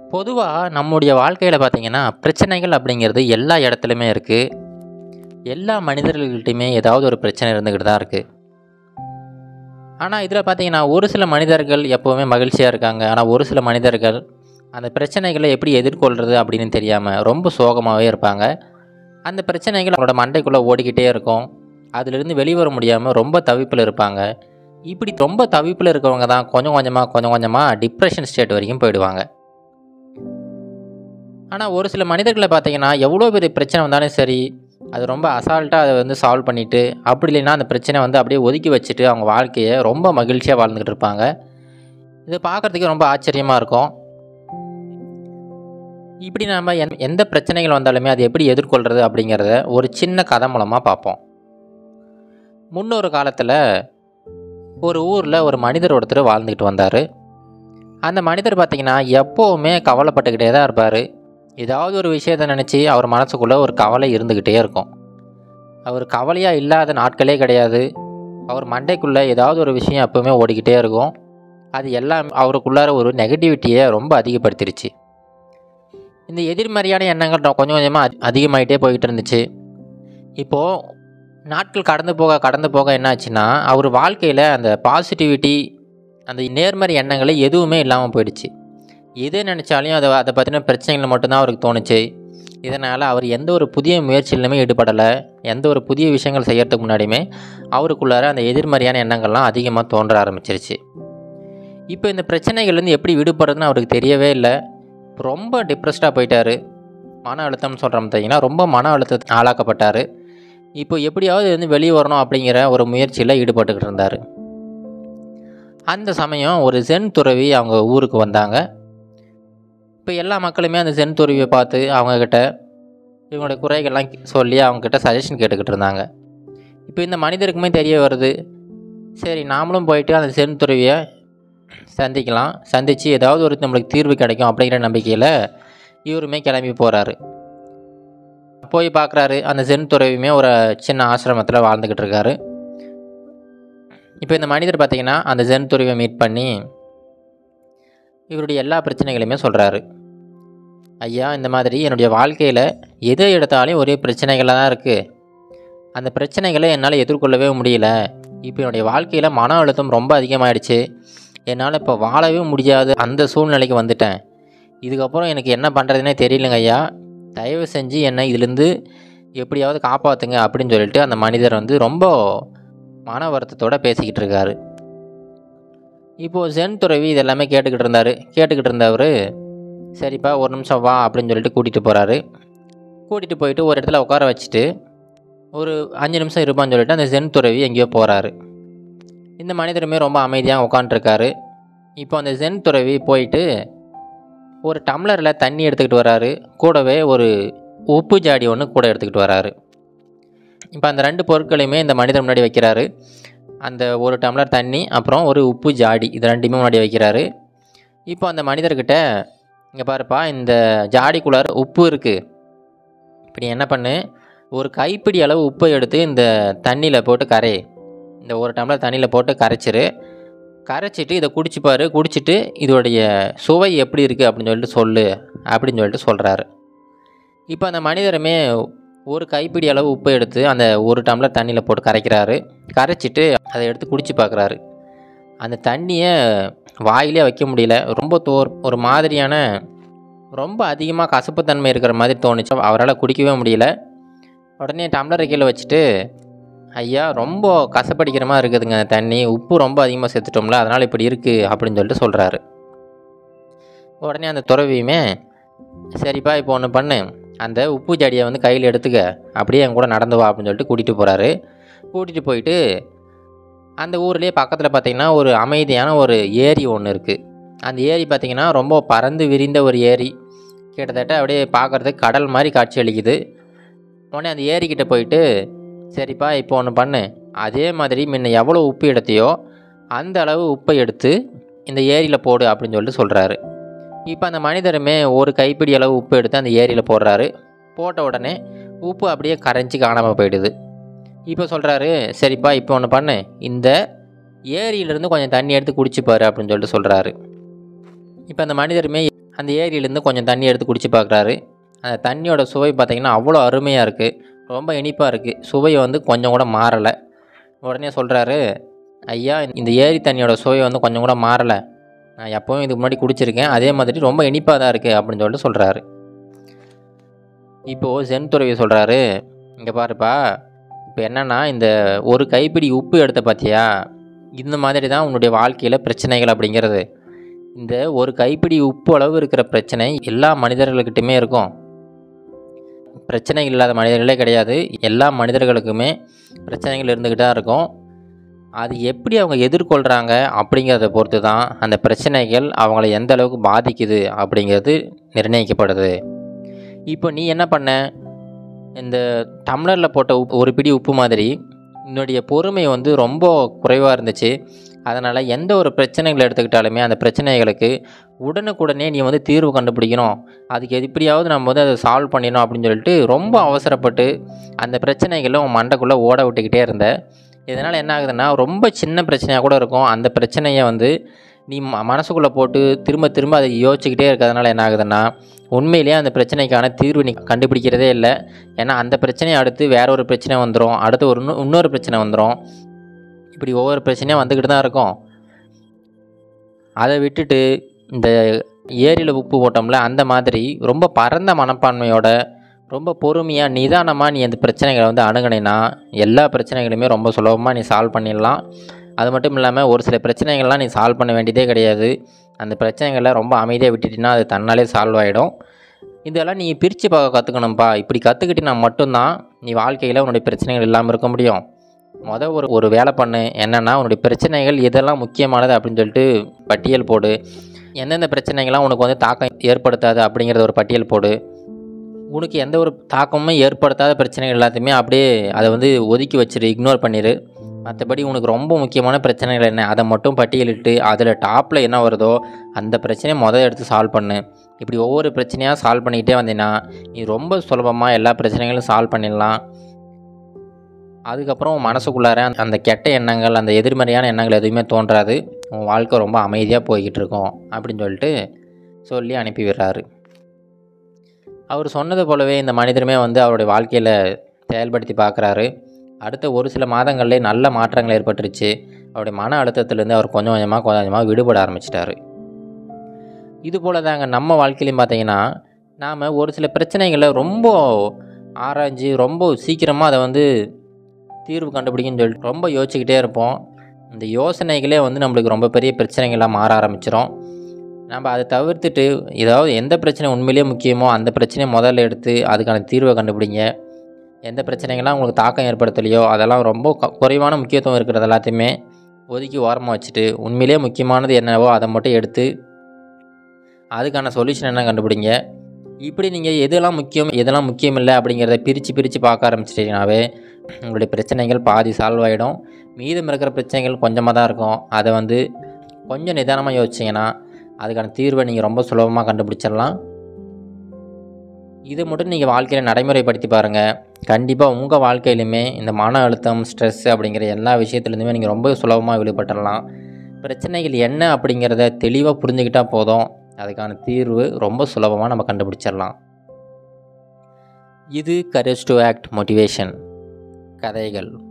பொதுவா நம்முடைய வாழ்க்கையில பார்த்தீங்கன்னா, பிரச்சனைகள் அப்படிங்கிறது எல்லா இடத்துலயுமே இருக்கு. எல்லா மனிதர்கள்கிட்டயுமே ஏதாவது ஒரு பிரச்சனை இருந்துகிட்டு தான் இருக்கு. ஆனா, இதில பார்த்தீங்கன்னா, ஒரு சில மனிதர்கள் எப்பவுமே மகிழ்ச்சியா இருக்காங்க. ஆனா, ஒரு சில மனிதர்கள் அந்த பிரச்சனைகள எப்படி எதிர்கொள்றது அப்படின்னு தெரியாம ரொம்ப சோகமாவே இருப்பாங்க. அந்த பிரச்சனைகள் அவங்களோட மண்டைக்குள்ள ஓடிக்கிட்டே இருக்கும். அதிலிருந்து வெளிவர முடியாம ரொம்ப தவிப்புல இருப்பாங்க. இப்படி ரொம்ப தவிப்புல இருக்கவங்க தான் கொஞ்சம் கொஞ்சமா டிப்ரஷன் ஸ்டேட் வரைக்கும் போயிடுவாங்க. ஆனா, ஒரு சில மனிதர்கள பார்த்தீங்கன்னா, எவ்வளோ பெரிய பிரச்சனை வந்தாலும் சரி, அது ரொம்ப அசால்ட்டா அத வந்து சால்வ் பண்ணிட்டு, அப்படி இல்லைன்னா அந்த பிரச்சனைய வந்து அப்படியே ஒதுக்கி வச்சுட்டு, அவங்க வாழ்க்கைய ரொம்ப மகிழ்ச்சியா வாழ்ந்துகிட்டு இருப்பாங்க. இத பார்க்கறதுக்கே ரொம்ப ஆச்சரியமா இருக்கும். இப்படி நாம எந்த பிரச்சனைகள் வந்தாலுமே அதை எப்படி எதிர்கொள்றது அப்படிங்கிறத ஒரு சின்ன கதை மூலமா பார்ப்போம். முன்னொரு காலத்துல ஒரு ஊர்ல ஒரு மனிதர் ஒருத்தர் வாழ்ந்துகிட்டு வந்தாரு. அந்த மனிதர் பார்த்தீங்கன்னா, எப்பவுமே கவலைப்பட்டுக்கிட்டே தான் இருப்பாரு. ஏதாவது ஒரு விஷயத்த நினைச்சு அவர் மனசுக்குள்ள ஒரு கவலை இருந்துகிட்டே இருக்கும். அவர் கவலையா இல்லாத நாட்களே கிடையாது. அவர் மண்டைக்குள்ள ஏதாவது ஒரு விஷயம் எப்பவுமே ஓடிக்கிட்டே இருக்கும். அது எல்லாம் அவருக்குள்ளார ஒரு நெகட்டிவிட்டிய ரொம்ப அதிகப்படுத்திருச்சு. இந்த எதிர்மறையான எண்ணங்கள் கொஞ்சம் கொஞ்சமா அதிகமாயிட்டே போயிட்டு இருந்துச்சு. இப்போ நாட்கள் கடந்து போக என்ன ஆச்சுன்னா, அவர் வாழ்க்கையில அந்த பாசிட்டிவிட்டி, அந்த நேர்மறை எண்ணங்களே எதுவுமே இல்லாம போயிடுச்சு. எது நினைச்சாலும் அத பத்தின பிரச்சனைகள் மட்டும் தான் அவருக்கு தோணுச்சு. இதனால அவர் எந்த ஒரு புதிய முயற்சியிலுமே ஈடுபடல. எந்த ஒரு புதிய விஷயங்கள் செய்யறதுக்கு முன்னாடியுமே அவருக்குள்ளார அந்த எதிர்மறையான எண்ணங்கள்லாம் அதிகமா தோன்ற ஆரம்பிச்சிருச்சு. இப்போ இந்த பிரச்சனைகள்லேருந்து எப்படி விடுபடுறதுன்னு அவருக்கு தெரியவே இல்ல. ரொம்ப டிப்ரெஸ்டா போயிட்டாரு. மன அழுத்தம்னு சொல்றோம் பார்த்தீங்கன்னா, ரொம்ப மன அழுத்தத்துக்கு ஆளாக்கப்பட்டாரு. இப்போ எப்படியாவது இதுலருந்து வெளிய வரணும் அப்படிங்கிற ஒரு முயற்சியில ஈடுபட்டுக்கிட்டு இருந்தாரு. அந்த சமயம் ஒரு ஜென் துறவி அவங்க ஊருக்கு வந்தாங்க. இப்போ எல்லா மக்களுமே அந்த ஜென் துறவிய பார்த்து அவங்ககிட்ட இவங்களுடைய குறைகள்லாம் சொல்லி அவங்ககிட்ட சஜஷன் கேட்டுக்கிட்டு இருந்தாங்க. இப்போ இந்த மனிதருக்குமே தெரிய வருது. சரி, நாமளும் போயிட்டு அந்த ஜென் துறவிய சந்திக்கலாம். சந்திச்சு ஏதாவது ஒரு நம்மளுக்கு தீர்வு கிடைக்கும் அப்படிங்கிற நம்பிக்கையில இவருமே கிளம்பி போறாரு. போய் பார்க்குறாரு. அந்த ஜென் துறவியுமே ஒரு சின்ன ஆசிரமத்தில வாழ்ந்துக்கிட்டு இருக்காரு. இப்போ இந்த மனிதர் பார்த்தீங்கன்னா, அந்த ஜென் துறவிய மீட் பண்ணி இவருடைய எல்லா பிரச்சனைகளையுமே சொல்றாரு. ஐயா, இந்த மாதிரி என்னுடைய வாழ்க்கையில எத எடுத்தாலும் ஒரே பிரச்சனைகளா தான் இருக்கு. அந்த பிரச்சனைகளை என்னால எதிர்கொள்ளவே முடியல. இப்போ என்னுடைய வாழ்க்கையில மன அழுத்தம் ரொம்ப அதிகமாயிடுச்சு. என்னால இப்போ வாழவே முடியாத அந்த சூழ்நிலைக்கு வந்துட்டேன். இதுக்கப்புறம் எனக்கு என்ன பண்ணுறதுன்னே தெரியலங்க ஐயா. தயவு செஞ்சு என்னை இதிலேருந்து எப்படியாவது காப்பாற்றுங்க அப்படின்னு சொல்லிட்டு அந்த மனிதர் வந்து ரொம்ப மன வருத்தத்தோட பேசிக்கிட்டு இருக்காரு. இப்போது ஜென் துறவி இதெல்லாமே கேட்டுக்கிட்டு இருந்தவர், சரிப்பா ஒரு நிமிஷம் வா அப்படின்னு சொல்லிட்டு கூட்டிகிட்டு போகிறாரு. கூட்டிகிட்டு போயிட்டு ஒரு இடத்துல உட்கார வச்சுட்டு ஒரு 5 நிமிஷம் இருப்பான்னு சொல்லிட்டு அந்த ஜென் துறவி எங்கேயோ போகிறாரு. இந்த மனிதருமே ரொம்ப அமைதியாக உட்காந்துருக்காரு. இப்போ அந்த ஜென் துறவி போயிட்டு ஒரு டம்ளரில் தண்ணி எடுத்துக்கிட்டு வராரு. கூடவே ஒரு உப்பு ஜாடி ஒன்று கூட எடுத்துக்கிட்டு வராரு. இப்போ அந்த 2 பொருட்களையுமே இந்த மனிதர் முன்னாடி வைக்கிறாரு. அந்த ஒரு டம்ளர் தண்ணி, அப்புறம் ஒரு உப்பு ஜாடி, இது 2மே முன்னாடி வைக்கிறாரு. இப்போ அந்த மனிதர்கிட்ட, இங்கே பாருப்பா, இந்த ஜாடிக்குள்ளார உப்பு இருக்குது. இப்போ நீ என்ன பண்ணு, ஒரு கைப்பிடி அளவு உப்பை எடுத்து இந்த தண்ணியில் போட்டு கரை. இந்த ஒரு டம்ளர் தண்ணியில் போட்டு கரைச்சிரு. கரைச்சிட்டு இதை குடிச்சுப்பாரு. குடிச்சிட்டு இதோடைய சுவை எப்படி இருக்குது அப்படின்னு சொல்லிட்டு சொல்லு அப்படின்னு சொல்லிட்டு சொல்கிறாரு. இப்போ அந்த மனிதருமே ஒரு கைப்பிடி அளவு உப்பை எடுத்து அந்த ஒரு டம்ளர் தண்ணியில் போட்டு கரைக்கிறாரு. கரைச்சிட்டு அதை எடுத்து குடிச்சு பார்க்குறாரு. அந்த தண்ணியை வாயிலே வைக்க முடியல. ரொம்ப ஒரு மாதிரியான ரொம்ப அதிகமாக கசப்புத்தன்மை இருக்கிற மாதிரி தோணுச்சு. அவரால் குடிக்கவே முடியல. உடனே டம்ளரை கீழே வச்சுட்டு, ஐயா ரொம்ப கசப்படிக்கிற மாதிரி இருக்குதுங்க அந்த தண்ணி, உப்பு ரொம்ப அதிகமாக சேர்த்துட்டோம்ல, அதனால் இப்படி இருக்குது அப்படின்னு சொல்லிட்டு சொல்கிறாரு. உடனே அந்த துறவியுமே, சரிப்பா இப்போ ஒன்று பண்ணு, அந்த உப்பு ஜாடியை வந்து கையில் எடுத்துக்க, அப்படியே என் கூட நடந்து வா அப்படின்னு சொல்லிட்டு கூட்டிகிட்டு போகிறாரு. கூட்டிகிட்டு போயிட்டு அந்த ஊர்லேயே பக்கத்தில் பார்த்திங்கன்னா ஒரு அமைதியான ஒரு ஏரி ஒன்று இருக்குது. அந்த ஏரி பார்த்திங்கன்னா ரொம்ப பறந்து விரிந்த ஒரு ஏரி. கிட்டத்தட்ட அப்படியே பார்க்குறதுக்கு கடல் மாதிரி காட்சி அளிக்குது. உடனே அந்த ஏரிக்கிட்ட போயிட்டு, சரிப்பா இப்போ ஒன்று பண்ணு, அதே மாதிரி முன்ன எவ்வளோ உப்பு எடுத்தியோ அந்த அளவு உப்பை எடுத்து இந்த ஏரியில் போடு அப்படின்னு சொல்லிட்டு சொல்கிறாரு. இப்போ அந்த மனிதருமே ஒரு கைப்பிடி அளவு உப்பு எடுத்து அந்த ஏரியில் போடுறாரு. போட்ட உடனே உப்பு அப்படியே கரைஞ்சி காணாமல் போயிடுது. இப்போ சொல்கிறாரு, சரிப்பா இப்போ ஒன்று பண்ணு, இந்த ஏரியிலேருந்து கொஞ்சம் தண்ணி எடுத்து குடிச்சுப்பாரு அப்படின்னு சொல்லிட்டு சொல்கிறாரு. இப்போ அந்த மனிதருமே அந்த ஏரியிலேருந்து கொஞ்சம் தண்ணி எடுத்து குடிச்சு பார்க்குறாரு. அந்த தண்ணியோட சுவை பார்த்திங்கன்னா அவ்வளோ அருமையாக இருக்குது, ரொம்ப இனிப்பாக இருக்குது, சுவை வந்து கொஞ்சம் கூட மாறலை. உடனே சொல்கிறாரு, ஐயா இந்த ஏரி தண்ணியோட சுவை வந்து கொஞ்சம் கூட மாறலை, நான் எப்போவும் இதுக்கு முன்னாடி குடிச்சிருக்கேன், அதே மாதிரி ரொம்ப இனிப்பாக தான் இருக்குது அப்படின்னு சொல்லிட்டு சொல்கிறாரு. இப்போது சென் துறவி சொல்கிறாரு, இங்கே பாருப்பா, இப்போ என்னென்னா இந்த ஒரு கைப்பிடி உப்பு எடுத்த பார்த்தியா, இந்த மாதிரி தான் உன்னுடைய வாழ்க்கையில் பிரச்சனைகள் அப்படிங்கிறது. இந்த ஒரு கைப்பிடி உப்பு அளவு இருக்கிற பிரச்சனை எல்லா மனிதர்கள்கிட்டையுமே இருக்கும். பிரச்சனைகள் இல்லாத மனிதர்களே கிடையாது. எல்லா மனிதர்களுக்குமே பிரச்சனைகள் இருந்துக்கிட்டு தான் இருக்கும். அது எப்படி அவங்க எதிர்கொள்கிறாங்க அப்படிங்கிறத பொறுத்து தான் அந்த பிரச்சனைகள் அவங்கள எந்த அளவுக்கு பாதிக்குது அப்படிங்கிறது நிர்ணயிக்கப்படுது. இப்போ நீ என்ன பண்ண, இந்த டம்ளரில் போட்ட ஒரு பிடி உப்பு மாதிரி என்னுடைய பொறுமை வந்து ரொம்ப குறைவாக இருந்துச்சு. அதனால் எந்த ஒரு பிரச்சனைகள் எடுத்துக்கிட்டாலுமே அந்த பிரச்சனைகளுக்கு உடனுக்குடனே நீ வந்து தீர்வு கண்டுபிடிக்கணும், அதுக்கு எப்படியாவது நம்ம வந்து அதை சால்வ் பண்ணிடணும் அப்படின்னு சொல்லிட்டு ரொம்ப அவசரப்பட்டு அந்த பிரச்சனைகளை உன் மண்டைக்குள்ளே ஓட விட்டுக்கிட்டே இருந்த. இதனால் என்ன ஆகுதுன்னா, ரொம்ப சின்ன பிரச்சனையாக கூட இருக்கும், அந்த பிரச்சனையை வந்து நீ மனசுக்குள்ளே போட்டு திரும்ப திரும்ப அதை யோசிச்சுக்கிட்டே இருக்கிறதுனால என்ன ஆகுதுன்னா, உண்மையிலேயே அந்த பிரச்சனைக்கான தீர்வு நீ கண்டுபிடிக்கிறதே இல்லை. ஏன்னா அந்த பிரச்சனையை அடுத்து வேற ஒரு பிரச்சனை வந்துடும், அடுத்து இன்னொரு பிரச்சனை வந்துடும், இப்படி ஒவ்வொரு பிரச்சனையாக வந்துக்கிட்டு தான் இருக்கும். அதை விட்டுட்டு இந்த ஏரியில் உப்பு போட்டோம்ல, அந்த மாதிரி ரொம்ப பரந்த மனப்பான்மையோட ரொம்ப பொறுமையாக நிதானமாக நீ அந்த பிரச்சனைகளை வந்து அணுகுனேன்னா எல்லா பிரச்சனைகளுமே ரொம்ப சுலபமாக நீ சால்வ் பண்ணிடலாம். அது மட்டும் இல்லாமல் ஒரு சில பிரச்சனைகள்லாம் நீ சால்வ் பண்ண வேண்டியதே கிடையாது. அந்த பிரச்சனைகளை ரொம்ப அமைதியாக விட்டுட்டின்னா அது தன்னாலே சால்வ் ஆகிடும். இதெல்லாம் நீ பிரித்து பார்க்க கற்றுக்கணும்ப்பா. இப்படி கற்றுக்கிட்டினா மட்டும்தான் நீ வாழ்க்கையில் உன்னுடைய பிரச்சனைகள் இல்லாமல் இருக்க முடியும். ஒரு வேலை பண்ணு, என்னென்னா உன்னுடைய பிரச்சனைகள் எதெல்லாம் முக்கியமானது அப்படின்னு சொல்லிட்டு பட்டியல் போடு. எந்தெந்த பிரச்சனைகள்லாம் உனக்கு வந்து தாக்கம் ஏற்படுத்தாது அப்படிங்கிறத ஒரு பட்டியல் போடு. உனக்கு எந்த ஒரு தாக்கமுமே ஏற்படுத்தாத பிரச்சனைகள் எல்லாத்தையுமே அப்படியே அதை வந்து ஒதுக்கி வச்சிரு, இக்னோர் பண்ணிடு. மற்றபடி உனக்கு ரொம்ப முக்கியமான பிரச்சனைகள் என்ன அதை மட்டும் பட்டியலிட்டு அதில் டாப்பில் என்ன வருதோ அந்த பிரச்சனையை எடுத்து சால்வ் பண்ணு. இப்படி ஒவ்வொரு பிரச்சனையாக சால்வ் பண்ணிக்கிட்டே வந்தீங்கன்னா நீ ரொம்ப சுலபமாக எல்லா பிரச்சனைகளும் சால்வ் பண்ணிடலாம். அதுக்கப்புறம் உன் மனசுக்குள்ளார அந்த கெட்ட எண்ணங்கள், அந்த எதிர்மறையான எண்ணங்கள் எதுவுமே தோன்றாது. உன் வாழ்க்கை ரொம்ப அமைதியாக போய்கிட்டு இருக்கும் அப்படின்னு சொல்லிட்டு சொல்லி அனுப்பி விடுறாரு. அவர் சொன்னது போலவே இந்த மனிதருமே வந்து அவருடைய வாழ்க்கையில் செயல்படுத்தி பார்க்குறாரு. அடுத்த ஒரு சில மாதங்கள்லேயே நல்ல மாற்றங்கள் ஏற்பட்டுருச்சு. அவருடைய மன அழுத்தத்துலேருந்து அவர் கொஞ்சம் கொஞ்சமாக விடுபட ஆரம்பிச்சிட்டாரு. இது போல் தாங்க நம்ம வாழ்க்கையிலையும் பார்த்தீங்கன்னா, நாம் ஒரு சில பிரச்சனைகளை ரொம்ப ஆராய்ஞ்சு ரொம்ப சீக்கிரமாக அதை வந்து தீர்வு கண்டுபிடிக்குன்னு சொல்லிட்டு ரொம்ப யோசிச்சுக்கிட்டே இருப்போம். இந்த யோசனைகளே வந்து நம்மளுக்கு ரொம்ப பெரிய பிரச்சனைகளாக மாற ஆரம்பிச்சிடும். நம்ம அதை தவிர்த்துட்டு ஏதாவது எந்த பிரச்சனை உண்மையிலேயே முக்கியமோ அந்த பிரச்சனையை முதல்ல எடுத்து அதுக்கான தீர்வை கண்டுபிடிங்க. எந்த பிரச்சனைகள்லாம் உங்களுக்கு தாக்கம் ஏற்படுத்தலையோ அதெல்லாம் ரொம்ப குறைவான முக்கியத்துவம் இருக்கிறது எல்லாத்தையுமே ஒதுக்கி ஓரமாக வச்சுட்டு உண்மையிலேயே முக்கியமானது என்னவோ அதை மட்டும் எடுத்து அதுக்கான சொல்யூஷன் என்ன கண்டுபிடிங்க. இப்படி நீங்கள் எதெல்லாம் முக்கியம் எதெல்லாம் முக்கியம் இல்லை அப்படிங்கிறத பிரித்து பார்க்க ஆரம்பிச்சிட்டிங்கனாவே உங்களுடைய பிரச்சனைகள் பாதி சால்வ் ஆகிடும். மீதம் இருக்கிற பிரச்சனைகள் கொஞ்சமாக தான் இருக்கும். அதை வந்து கொஞ்சம் நிதானமாக யோசிச்சிங்கன்னா அதுக்கான தீர்வை நீங்கள் ரொம்ப சுலபமாக கண்டுபிடிச்சிடலாம். இதை மட்டும் நீங்கள் வாழ்க்கையில் நடைமுறைப்படுத்தி பாருங்கள். கண்டிப்பாக உங்கள் வாழ்க்கையிலுமே இந்த மன அழுத்தம், ஸ்ட்ரெஸ் அப்படிங்கிற எல்லா விஷயத்துலேருந்துமே நீங்கள் ரொம்ப சுலபமாக விடுபட்டுடலாம். பிரச்சனைகள் என்ன அப்படிங்கிறத தெளிவாக புரிஞ்சுக்கிட்டால் போதும், அதுக்கான தீர்வு ரொம்ப சுலபமாக நம்ம கண்டுபிடிச்சிடலாம். இது கரேஜ் டு ஆக்ட் மோட்டிவேஷன் கதைகள்.